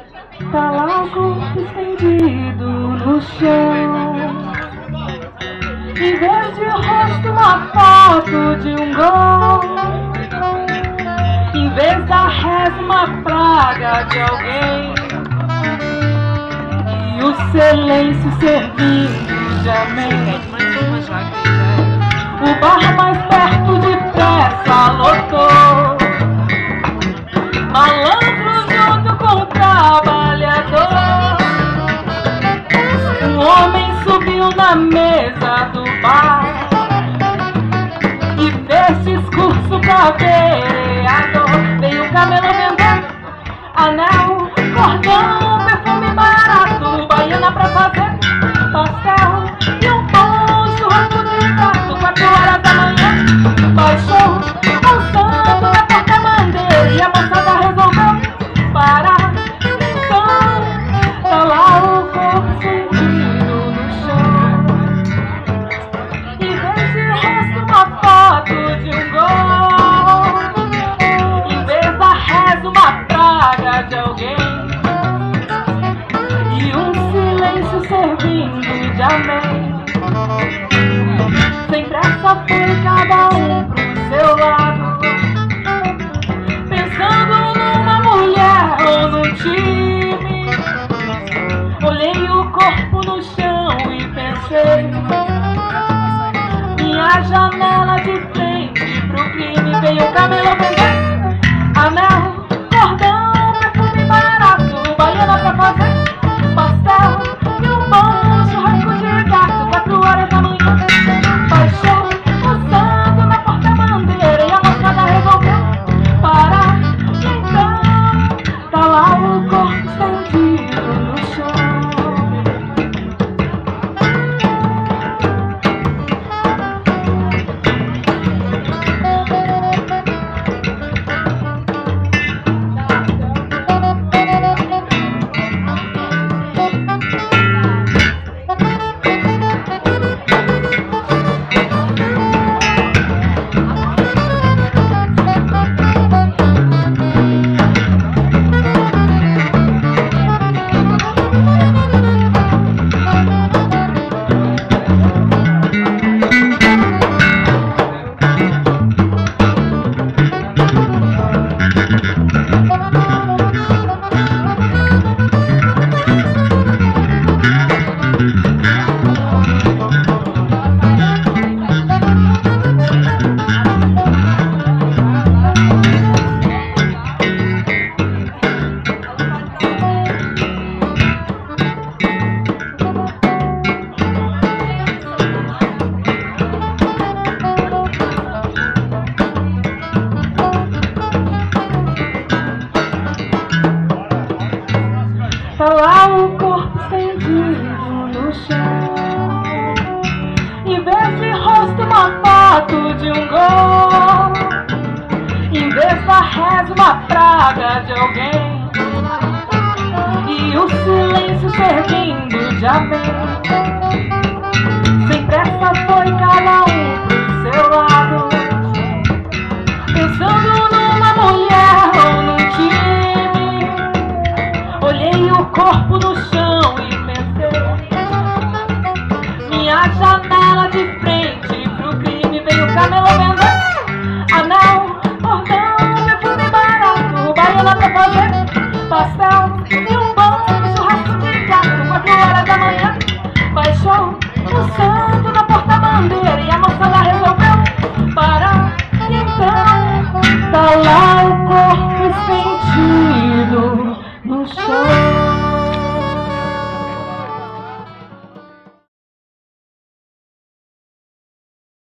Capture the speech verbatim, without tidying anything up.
Tá lá o corpo estendido no chão. Em vez de rosto, uma foto de um gol. Em vez da reza, uma praga de alguém. E o silêncio servindo de amém. O bar mais perto depressa lotou. Malandro junto com o trabalhador. Um homem subiu na mesa do bar e fez discurso pra vereador. Veio o camelo vender anel, cordão, perfume barato, baiana pra fazer pastel e um bom churrasco de gato. Quatro horas da manhã baixou o santo da porta-bandeira e a moçada resolveu parar. Então tá lá o corpo estendido no chão. Em vez de rosto, uma foto de um gol. Em vez da reza, uma praga de alguém. E um silêncio servindo de amém. Sem pressa foi cada um pro seu lado, pensando numa mulher ou num time. Olhei o corpo no chão e pensei, minha janela de frente pro crime. Veio o camelo vender anel, cordão, perfume barato, baiana pra fazer pastel e um bom churrasco de gato. Quatro horas da manhã baixou o santo na porta-bandeira e a moçada resolveu parar. Então tá lá o corpo estendido no chão. Tá lá o corpo estendido no chão. Em vez de rosto, uma foto de um gol. Em vez da reza, uma praga de alguém. E o silêncio servindo de amém. Sem pressa foi cada um pro seu lado, pensando numa mulher ou num time. Olhei o corpo no chão e pensei, minha janela de frente pro crime. Veio o camelo vender anel, cordão, perfume barato, baiana pra fazer pastel e um bom churrasco de gato. Quatro horas da manhã baixou o santo